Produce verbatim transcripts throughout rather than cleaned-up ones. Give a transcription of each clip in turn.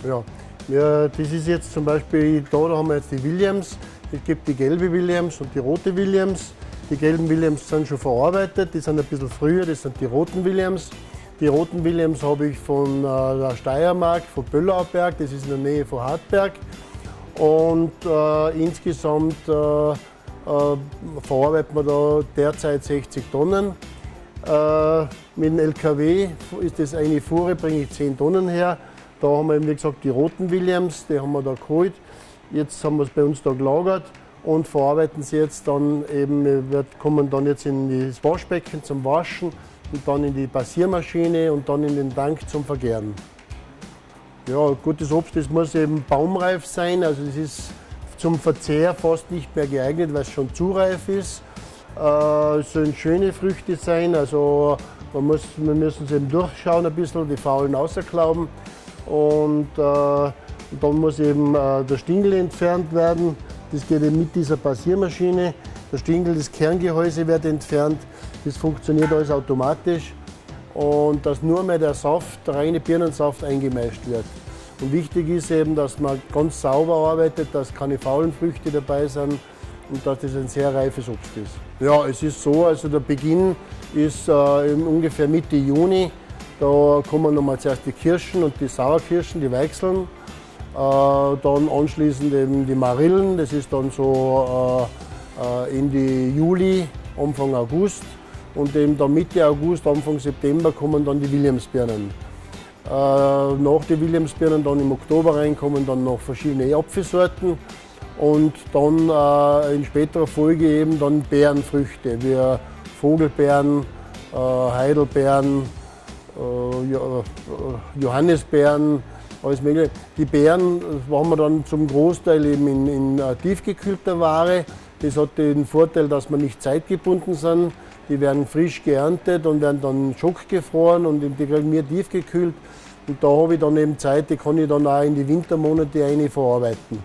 Ja, ja, das ist jetzt zum Beispiel, da, da haben wir jetzt die Williams. Es gibt die gelbe Williams und die rote Williams. Die gelben Williams sind schon verarbeitet, die sind ein bisschen früher, das sind die roten Williams. Die roten Williams habe ich von äh, der Steiermark, von Böllauberg, das ist in der Nähe von Hartberg. Und äh, insgesamt äh, äh, verarbeiten wir da derzeit sechzig Tonnen. Äh, mit dem L K W ist das eine Fuhre, bringe ich zehn Tonnen her. Da haben wir, wie gesagt, die roten Williams, die haben wir da geholt. Jetzt haben wir es bei uns da gelagert und verarbeiten sie jetzt dann eben, wir kommen dann jetzt in das Waschbecken zum Waschen und dann in die Passiermaschine und dann in den Tank zum Vergären. Ja, gutes Obst, das muss eben baumreif sein, also das ist zum Verzehr fast nicht mehr geeignet, weil es schon zu reif ist. Äh, es sollen schöne Früchte sein, also man muss, wir müssen es eben durchschauen ein bisschen, die faulen rausklauben. Und äh, dann muss eben äh, der Stingel entfernt werden. Das geht eben mit dieser Passiermaschine. Der Stingel, das Kerngehäuse wird entfernt. Das funktioniert alles automatisch. Und dass nur mehr der Saft, der reine Birnensaft eingemeischt wird. Und wichtig ist eben, dass man ganz sauber arbeitet, dass keine faulen Früchte dabei sind und dass das ein sehr reifes Obst ist. Ja, es ist so, also der Beginn ist äh, ungefähr Mitte Juni. Da kommen nochmal zuerst die Kirschen und die Sauerkirschen, die Weichseln. Äh, dann anschließend eben die Marillen, das ist dann so äh, Ende Juli, Anfang August. Und eben dann Mitte August, Anfang September kommen dann die Williamsbirnen. Äh, nach den Williamsbirnen dann im Oktober rein kommen dann noch verschiedene Apfelsorten. Und dann äh, in späterer Folge eben dann Beerenfrüchte, wie Vogelbeeren, äh, Heidelbeeren, Johannisbeeren, alles Mögliche. Die Beeren haben wir dann zum Großteil eben in, in tiefgekühlter Ware. Das hat den Vorteil, dass wir nicht zeitgebunden sind. Die werden frisch geerntet und werden dann schockgefroren und die kriegen wir tiefgekühlt. Und da habe ich dann eben Zeit, die kann ich dann auch in die Wintermonate rein verarbeiten.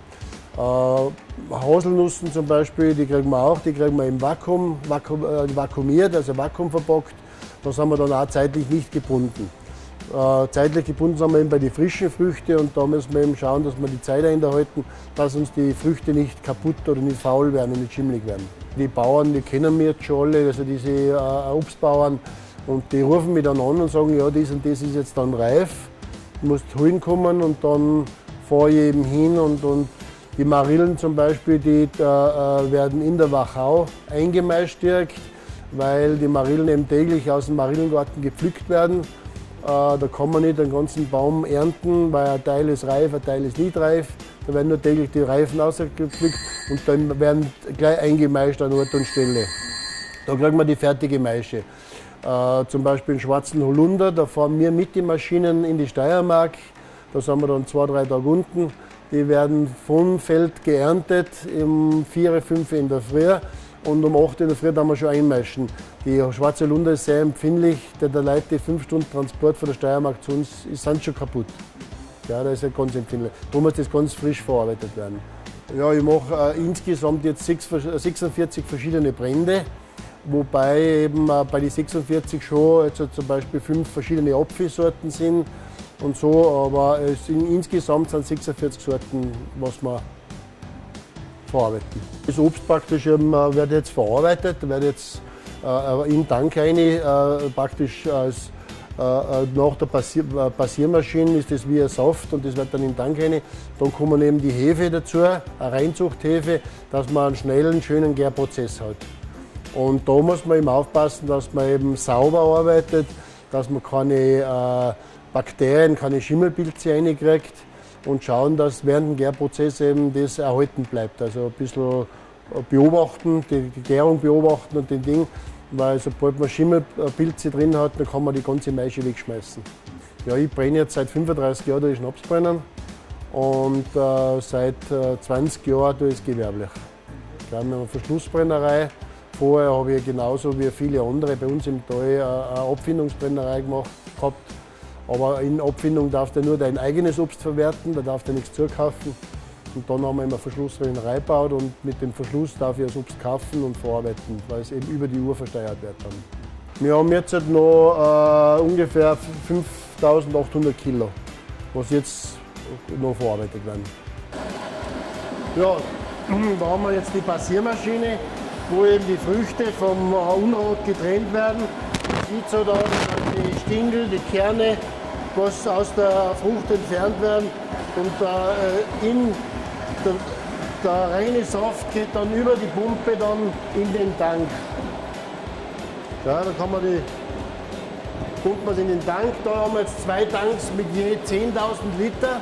Äh, Haselnussen zum Beispiel, die kriegen wir auch, die kriegen wir im Vakuum, vakuum äh, vakuumiert, also vakuumverpackt. Da sind wir dann auch zeitlich nicht gebunden. Äh, zeitlich gebunden sind wir eben bei den frischen Früchten und da müssen wir eben schauen, dass wir die Zeit einhalten, dass uns die Früchte nicht kaputt oder nicht faul werden und nicht schimmelig werden. Die Bauern, die kennen wir jetzt schon alle, also diese äh, Obstbauern, und die rufen mich dann an und sagen, ja, das und das ist jetzt dann reif, du musst holen kommen und dann fahre ich eben hin und, und die Marillen zum Beispiel, die äh, werden in der Wachau eingemeischt direkt, weil die Marillen eben täglich aus dem Marillengarten gepflückt werden. Äh, da kann man nicht den ganzen Baum ernten, weil ein Teil ist reif, ein Teil ist nicht reif. Da werden nur täglich die Reifen ausgepflückt und dann werden gleich eingemeischt an Ort und Stelle. Da kriegen wir die fertige Maische. Äh, zum Beispiel den schwarzen Holunder, da fahren wir mit den Maschinen in die Steiermark. Da sind wir dann zwei, drei Tage unten. Die werden vom Feld geerntet, um vier, fünf in der Früh. Und um acht in der Früh dann wir schon einmeischen. Die schwarze Holunder ist sehr empfindlich, denn der Leute, die fünf Stunden Transport von der Steiermark zu uns, sind schon kaputt. Ja, das ist ja ganz empfindlich. Darum muss das ganz frisch verarbeitet werden. Ja, ich mache äh, insgesamt jetzt sechsundvierzig verschiedene Brände, wobei eben äh, bei den sechsundvierzig schon also zum Beispiel fünf verschiedene Apfelsorten sind und so, aber es sind, insgesamt sind sechsundvierzig Sorten, was wir verarbeiten. Das Obst praktisch ähm, wird jetzt verarbeitet, wird jetzt äh, in den Tank rein, äh, praktisch als, äh, nach der Passier äh, Passiermaschine ist das wie ein Saft und das wird dann in den Tank rein. Dann kommen eben die Hefe dazu, eine Reinzuchthefe, dass man einen schnellen, schönen Gärprozess hat. Und da muss man eben aufpassen, dass man eben sauber arbeitet, dass man keine äh, Bakterien, keine Schimmelpilze reinkriegt. Und schauen, dass während dem Gärprozess eben das erhalten bleibt. Also ein bisschen beobachten, die, die Gärung beobachten und den Ding, weil sobald man Schimmelpilze drin hat, dann kann man die ganze Maische wegschmeißen. Ja, ich brenne jetzt seit fünfunddreißig Jahren durch Schnaps brennen und äh, seit äh, zwanzig Jahren tue ich es gewerblich. Wir haben eine Verschlussbrennerei. Vorher habe ich genauso wie viele andere bei uns im Tal eine Abfindungsbrennerei gemacht gehabt. Aber in Abfindung darfst du nur dein eigenes Obst verwerten, da darfst du nichts zukaufen. Und dann haben wir immer Verschlussbrennerei gebaut und mit dem Verschluss darf ich das Obst kaufen und verarbeiten, weil es eben über die Uhr versteuert wird dann. Wir haben jetzt noch äh, ungefähr fünftausendachthundert Kilo, was jetzt noch verarbeitet werden. Ja, da haben wir jetzt die Passiermaschine, wo eben die Früchte vom Unrat getrennt werden. Man sieht so da die Stingel, die Kerne, was aus der Frucht entfernt werden. Und äh, in der, der reine Saft geht dann über die Pumpe dann in den Tank. Ja, da kann man die, pumpt man in den Tank. Da haben wir jetzt zwei Tanks mit je zehntausend Liter.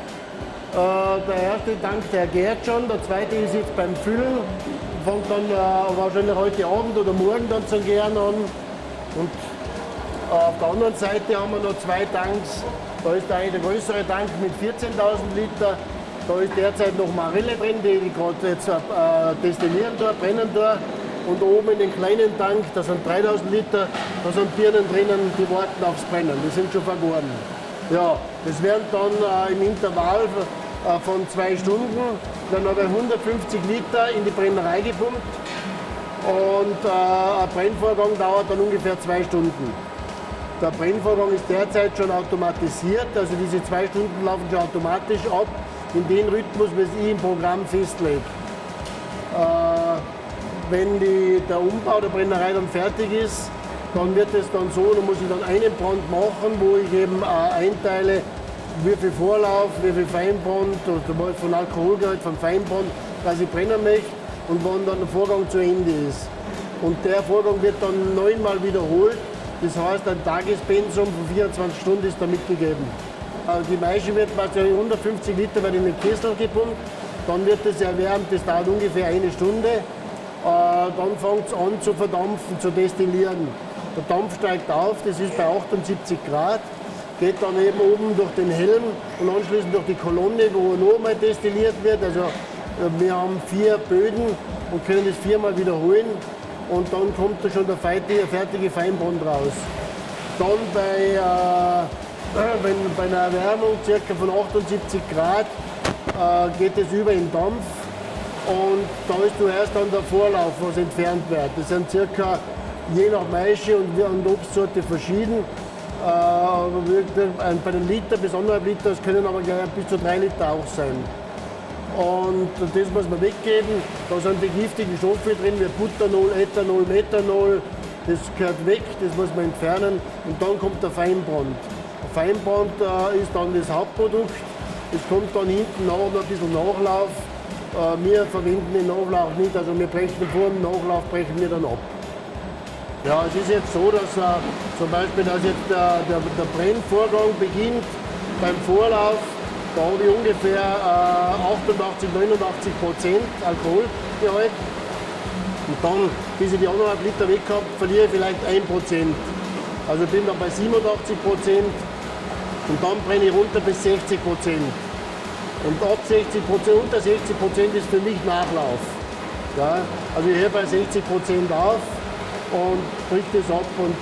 Äh, der erste Tank, der gärt schon, der zweite ist jetzt beim Füllen. Fängt dann äh, wahrscheinlich heute Abend oder morgen dann zum Gären an. Und äh, auf der anderen Seite haben wir noch zwei Tanks. Da ist der, der größere Tank mit vierzehntausend Liter. Da ist derzeit noch Marille drin, die ich gerade jetzt äh, destillieren tue, brennen tue. Und oben in den kleinen Tank, da sind dreitausend Liter, da sind Birnen drinnen, die warten aufs Brennen, die sind schon vergoren. Ja, das werden dann äh, im Intervall äh, von zwei Stunden, dann noch hundertfünfzig Liter in die Brennerei gepumpt. Und äh, ein Brennvorgang dauert dann ungefähr zwei Stunden. Der Brennvorgang ist derzeit schon automatisiert, also diese zwei Stunden laufen schon automatisch ab, in den Rhythmus, was ich im Programm festlege. Äh, wenn die, der Umbau der Brennerei dann fertig ist, dann wird es dann so, dann muss ich dann einen Brand machen, wo ich eben äh, einteile, wie viel Vorlauf, wie viel Feinbrand, oder von Alkoholgehalt, von Feinbrand, was ich brennen möchte und wann dann der Vorgang zu Ende ist. Und der Vorgang wird dann neunmal wiederholt. Das heißt, ein Tagespensum von vierundzwanzig Stunden ist da mitgegeben. Die Maische wird bei hundertfünfzig Liter in den Kessel gepumpt, dann wird das erwärmt, das dauert ungefähr eine Stunde. Dann fängt es an zu verdampfen, zu destillieren. Der Dampf steigt auf, das ist bei achtundsiebzig Grad, geht dann eben oben durch den Helm und anschließend durch die Kolonne, wo nochmal destilliert wird. Also wir haben vier Böden und können das viermal wiederholen. Und dann kommt da schon der fertige Feinbrand raus. Dann bei, äh, wenn, bei einer Erwärmung ca. von achtundsiebzig Grad äh, geht es über in Dampf. Und da ist zuerst dann der Vorlauf, was entfernt wird. Das sind circa, je nach Maische und, und Obstsorte verschieden. Äh, bei den Liter bis anderthalb Liter, das können aber bis zu drei Liter auch sein. Und das muss man weggeben. Da sind die giftigen Stoffe drin, wie Butanol, Ethanol, Methanol. Das gehört weg, das muss man entfernen. Und dann kommt der Feinbrand. Der Feinbrand äh, ist dann das Hauptprodukt. Es kommt dann hinten noch ein bisschen Nachlauf. Äh, wir verwenden den Nachlauf nicht, also wir brechen vor dem Nachlauf brechen wir dann ab. Ja, es ist jetzt so, dass äh, zum Beispiel dass jetzt der, der, der Brennvorgang beginnt beim Vorlauf. Da habe ich ungefähr äh, achtundachtzig, neunundachtzig Prozent Alkoholgehalt. Und dann, bis ich die anderthalb Liter weg habe, verliere ich vielleicht ein Prozent. Also bin dann bei siebenundachtzig Prozent und dann brenne ich runter bis sechzig Prozent. Und ab sechzig Prozent, unter sechzig Prozent ist für mich Nachlauf. Ja, also ich höre bei sechzig Prozent auf und bricht das ab. Und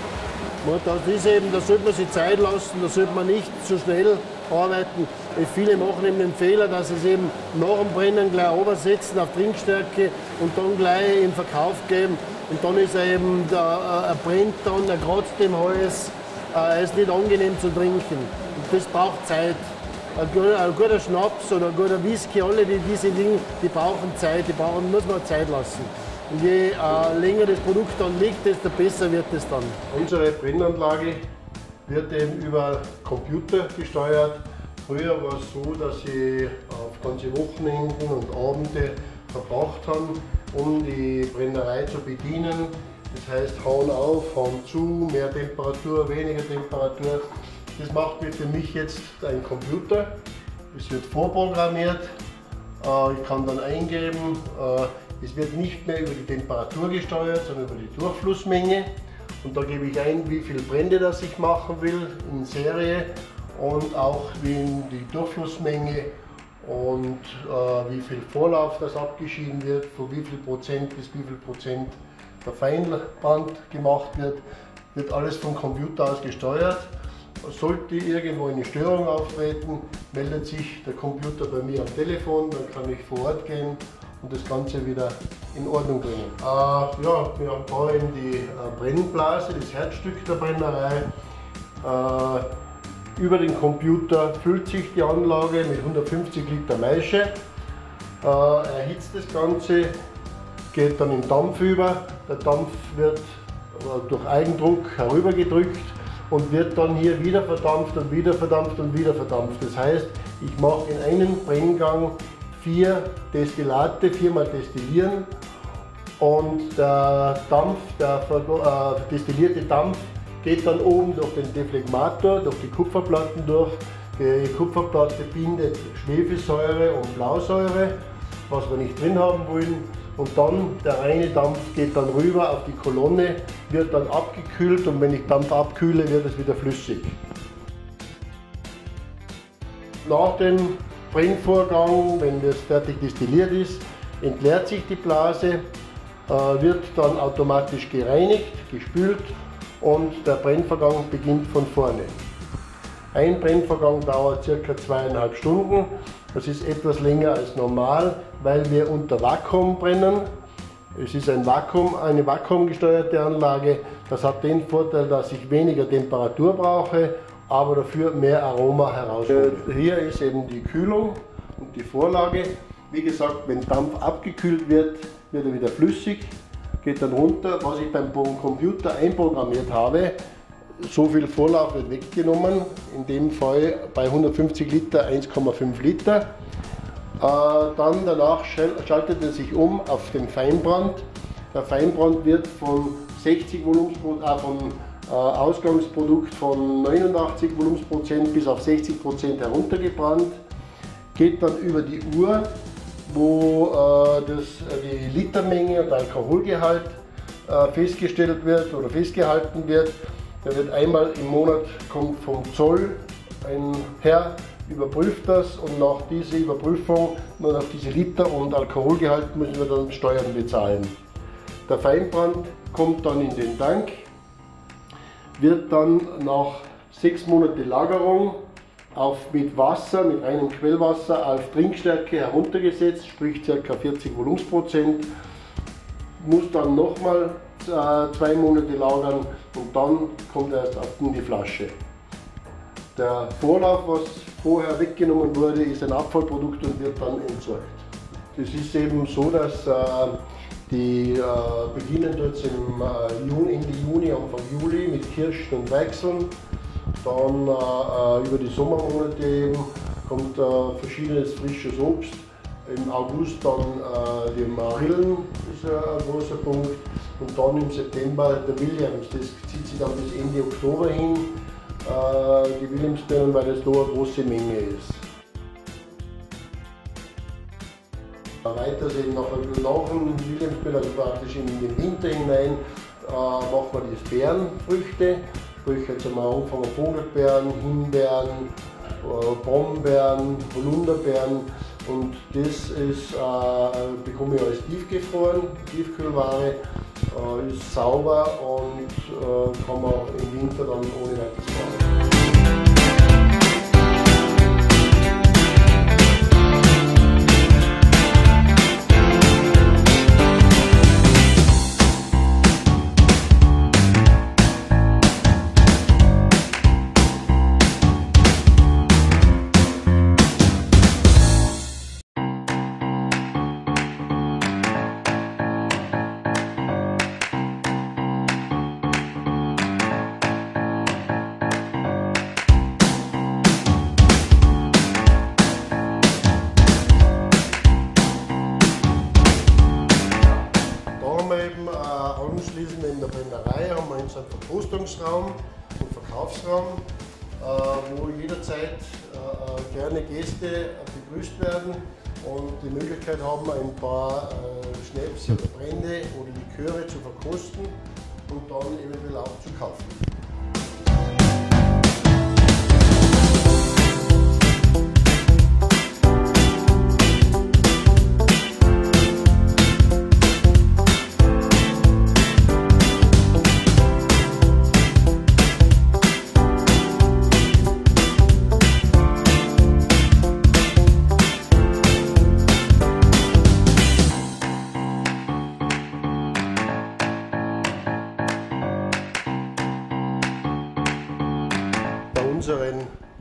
das ist eben, da sollte man sich Zeit lassen, da sollte man nicht zu schnell arbeiten. Viele machen eben den Fehler, dass sie es eben nach dem Brennen gleich übersetzen auf Trinkstärke und dann gleich im Verkauf geben. Und dann ist er eben, der, er brennt dann, er kratzt im Hals, er ist nicht angenehm zu trinken. Und das braucht Zeit. Ein guter, ein guter Schnaps oder ein guter Whisky, alle die, diese Dinge, die brauchen Zeit, die brauchen, muss man Zeit lassen. Und je äh, länger das Produkt dann liegt, desto besser wird es dann. Unsere Brennanlage wird eben über Computer gesteuert. Früher war es so, dass sie auf ganze Wochenenden und Abende verbracht haben, um die Brennerei zu bedienen. Das heißt, hauen auf, hauen zu, mehr Temperatur, weniger Temperatur. Das macht für mich jetzt ein Computer. Es wird vorprogrammiert. Ich kann dann eingeben, es wird nicht mehr über die Temperatur gesteuert, sondern über die Durchflussmenge. Und da gebe ich ein, wie viel Brände das ich machen will in Serie und auch wie die Durchflussmenge und äh, wie viel Vorlauf das abgeschieden wird, von wie viel Prozent bis wie viel Prozent der Feinbrand gemacht wird, wird alles vom Computer aus gesteuert. Sollte irgendwo eine Störung auftreten, meldet sich der Computer bei mir am Telefon, dann kann ich vor Ort gehen und das Ganze wieder in Ordnung bringen. Äh, ja, wir haben da eben die äh, Brennblase, das Herzstück der Brennerei. Äh, Über den Computer füllt sich die Anlage mit hundertfünfzig Liter Maische, äh, erhitzt das Ganze, geht dann in Dampf über. Der Dampf wird äh, durch Eigendruck herübergedrückt und wird dann hier wieder verdampft und wieder verdampft und wieder verdampft. Das heißt, ich mache in einem Brenngang vier Destillate, viermal destillieren, und der Dampf, der äh, destillierte Dampf geht dann oben durch den Dephlegmator, durch die Kupferplatten durch. Die Kupferplatte bindet Schwefelsäure und Blausäure, was wir nicht drin haben wollen. Und dann der reine Dampf geht dann rüber auf die Kolonne, wird dann abgekühlt, und wenn ich Dampf abkühle, wird es wieder flüssig. Nach dem Brennvorgang, wenn das fertig destilliert ist, entleert sich die Blase, äh, wird dann automatisch gereinigt, gespült, und der Brennvorgang beginnt von vorne. Ein Brennvorgang dauert ca. zweieinhalb Stunden. Das ist etwas länger als normal, weil wir unter Vakuum brennen. Es ist ein Vakuum, eine vakuumgesteuerte Anlage. Das hat den Vorteil, dass ich weniger Temperatur brauche, aber dafür mehr Aroma heraushole. Hier ist eben die Kühlung und die Vorlage. Wie gesagt, wenn Dampf abgekühlt wird, wird er wieder flüssig, geht dann runter. Was ich beim Computer einprogrammiert habe, so viel Vorlauf wird weggenommen, in dem Fall bei hundertfünfzig Liter eins Komma fünf Liter. Äh, dann danach schaltet er sich um auf den Feinbrand. Der Feinbrand wird von sechzig Volumensprozent, äh, von äh, Ausgangsprodukt von neunundachtzig Volumensprozent bis auf sechzig Prozent heruntergebrannt, geht dann über die Uhr, wo äh, das, die Litermenge und Alkoholgehalt äh, festgestellt wird oder festgehalten wird. Da wird einmal im Monat, kommt vom Zoll ein Herr, überprüft das, und nach dieser Überprüfung, nur nach diese Liter und Alkoholgehalt, müssen wir dann Steuern bezahlen. Der Feinbrand kommt dann in den Tank, wird dann nach sechs Monaten Lagerung auf, mit Wasser, mit reinem Quellwasser auf Trinkstärke heruntergesetzt, sprich ca. vierzig Volumensprozent, muss dann nochmal äh, zwei Monate lagern, und dann kommt er erst in die Flasche. Der Vorlauf, was vorher weggenommen wurde, ist ein Abfallprodukt und wird dann entsorgt. Es ist eben so, dass äh, die äh, beginnen jetzt im äh, Juni, Ende Juni, Anfang Juli mit Kirschen und Weichseln. Dann äh, über die Sommermonate eben kommt äh, verschiedenes frisches Obst. Im August dann äh, die Marillen, ist äh, ein großer Punkt. Und dann im September der Williams, das zieht sich dann bis Ende Oktober hin, äh, die Williamsbeeren, weil es da eine große Menge ist. Weiter eben nach, nach dem Williamsbeeren, also praktisch in den Winter hinein, äh, macht man die Beerenfrüchte. Sprich, jetzt haben wir angefangen Vogelbeeren, Himbeeren, äh, Brombeeren, Holunderbeeren, und das ist, äh, bekomme ich als tiefgefroren, Tiefkühlware, äh, ist sauber und äh, kann man im Winter dann ohne weiteres machen. Anschließend in der Brennerei haben wir unseren Verkostungsraum und Verkaufsraum, wo jederzeit gerne Gäste begrüßt werden und die Möglichkeit haben, ein paar Schnäpse oder Brände oder Liköre zu verkosten und dann eventuell auch zu kaufen. Bei unseren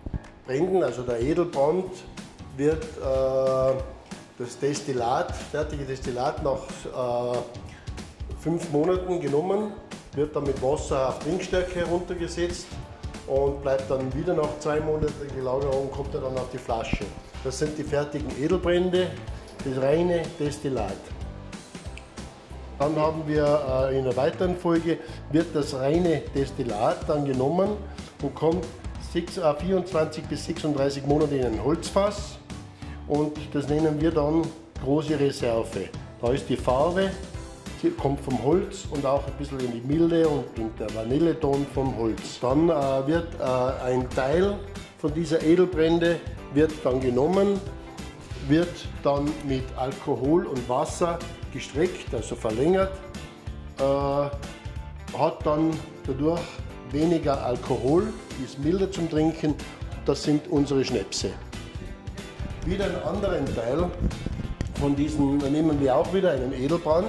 Bränden, also der Edelbrand, wird äh, das Destillat, fertige Destillat nach äh, fünf Monaten genommen, wird dann mit Wasser auf Trinkstärke heruntergesetzt und bleibt dann wieder nach zwei Monaten in Lagerung, kommt er dann auf die Flasche. Das sind die fertigen Edelbrände, das reine Destillat. Dann haben wir äh, in einer weiteren Folge, wird das reine Destillat dann genommen und kommt vierundzwanzig bis sechsunddreißig Monate in ein Holzfass und das nennen wir dann große Reserve. Da ist die Farbe, sie kommt vom Holz und auch ein bisschen in die Milde und in der Vanilleton vom Holz. Dann äh, wird äh, ein Teil von dieser Edelbrände wird dann genommen, wird dann mit Alkohol und Wasser gestreckt, also verlängert, äh, hat dann dadurch weniger Alkohol, ist milder zum Trinken. Das sind unsere Schnäpse. Wieder einen anderen Teil von diesen, da nehmen wir auch wieder einen Edelbrand.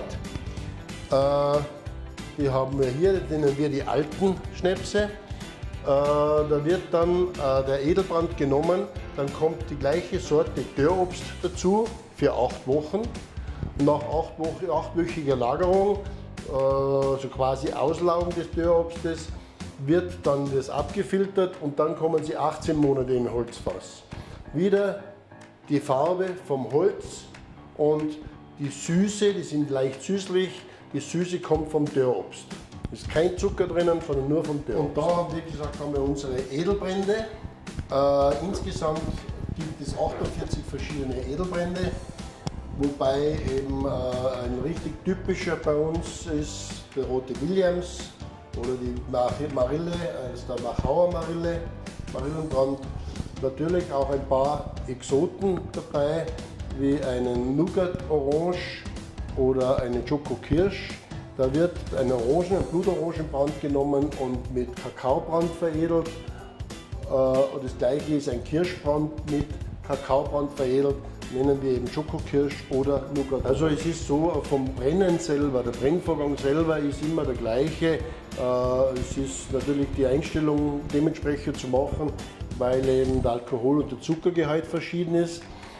Äh, die haben wir hier, den nennen wir die alten Schnäpse. Äh, da wird dann äh, der Edelbrand genommen, dann kommt die gleiche Sorte Dörrobst dazu für acht Wochen. Nach acht Wochen, achtwöchiger Lagerung, äh, so quasi Auslaugen des Dörrobstes, wird dann das abgefiltert und dann kommen sie achtzehn Monate in Holzfass. Wieder die Farbe vom Holz und die Süße, die sind leicht süßlich, die Süße kommt vom Dörrobst. Es ist kein Zucker drinnen, sondern nur vom Dörrobst. Und da, wie gesagt, haben wir unsere Edelbrände. Äh, insgesamt gibt es achtundvierzig verschiedene Edelbrände, wobei eben äh, ein richtig typischer bei uns ist der rote Williams oder die Marille, also der Wachauer Marille, Marillenbrand. Natürlich auch ein paar Exoten dabei, wie einen Nougat Orange oder einen Schoko Kirsch. Da wird ein Orangen, ein Blutorangenbrand genommen und mit Kakaobrand veredelt. Und das gleiche ist ein Kirschbrand mit Kakaobrand veredelt, nennen wir eben Schokokirsch oder Nougat. Also es ist so, vom Brennen selber, der Brennvorgang selber ist immer der gleiche. Es ist natürlich die Einstellung dementsprechend zu machen, weil eben der Alkohol- und der Zuckergehalt verschieden ist.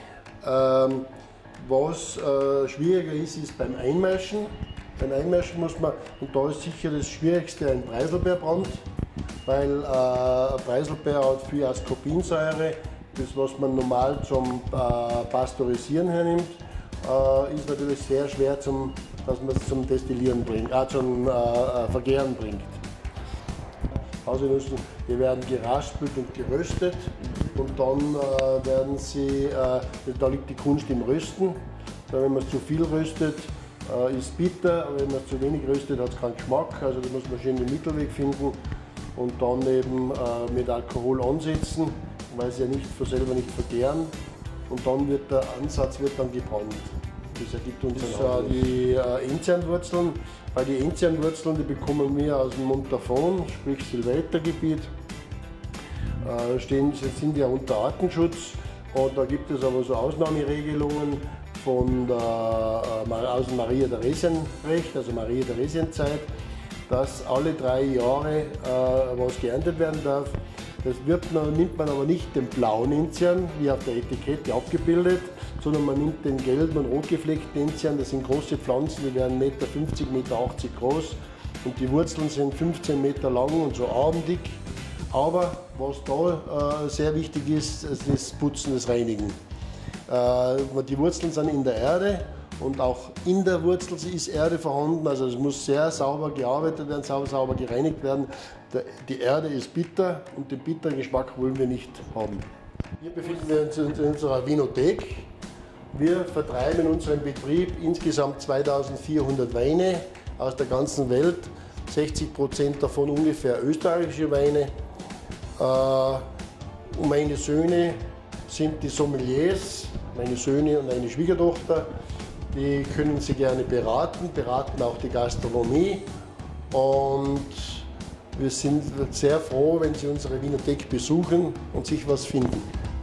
Was schwieriger ist, ist beim Einmischen. Beim Einmischen muss man, und da ist sicher das Schwierigste ein Preiselbeerbrand, weil äh, Preiselbeer hat viel Ascorbinsäure, das was man normal zum äh, Pasteurisieren hernimmt, äh, ist natürlich sehr schwer, zum, dass man es zum Destillieren bringt, äh, zum äh, Vergären bringt. Haselnüsse, die werden geraspelt und geröstet und dann äh, werden sie, äh, da liegt die Kunst im Rösten. Da, wenn man es zu viel röstet, äh, ist bitter, aber wenn man es zu wenig röstet, hat es keinen Geschmack. Also da muss man schön den Mittelweg finden und dann eben äh, mit Alkohol ansetzen, weil sie ja nicht von selber nicht vergären. Und dann wird der Ansatz wird dann gebrannt. Das ergibt uns das, äh, die äh, Enzianwurzeln. Bei den Enzianwurzeln, die bekommen wir aus dem Montafon, sprich Silvestergebiet. Äh, stehen, sind ja unter Artenschutz und da gibt es aber so Ausnahmeregelungen von der, äh, aus dem Maria-Theresien-Recht, also Maria-Theresien-Zeit, dass alle drei Jahre äh, was geerntet werden darf. Das wird man, nimmt man aber nicht den blauen Enzian, wie auf der Etikette abgebildet, sondern man nimmt den gelben und rot gefleckten Enzian. Das sind große Pflanzen, die werden eins Komma fünfzig, eins Komma achtzig Meter groß und die Wurzeln sind fünfzehn Meter lang und so armdick. Aber was da äh, sehr wichtig ist, ist das Putzen, das Reinigen. Äh, die Wurzeln sind in der Erde und auch in der Wurzel ist Erde vorhanden, also es muss sehr sauber gearbeitet werden, sauber, sauber gereinigt werden. Der, die Erde ist bitter und den bitteren Geschmack wollen wir nicht haben. Hier befinden wir uns in unserer Winothek. Wir vertreiben in unserem Betrieb insgesamt zweitausendvierhundert Weine aus der ganzen Welt, sechzig Prozent davon ungefähr österreichische Weine. Und meine Söhne sind die Sommeliers, meine Söhne und eine Schwiegertochter. Die können Sie gerne beraten, beraten auch die Gastronomie. Und wir sind sehr froh, wenn Sie unsere Winothek besuchen und sich was finden.